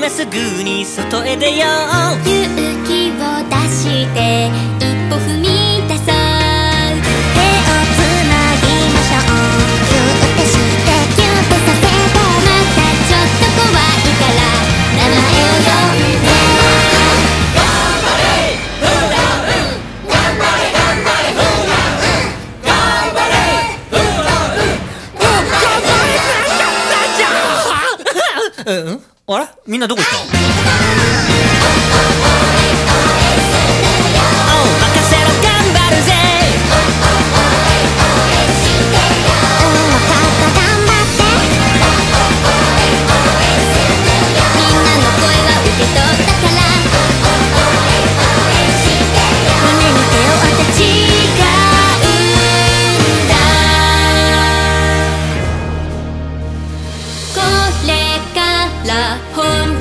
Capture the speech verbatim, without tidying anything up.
今すぐに外へ出よう。 勇気を出して一歩踏み出そう。手をつなぎましょう。ギュッてしてギュッてさせて、またちょっと怖いから名前を呼んで。頑張れフラウン、頑張れ頑張れフラウン、頑張れフラウン。おっ、頑張れフラウン。 うん、あれみんなどこ行った？ これから本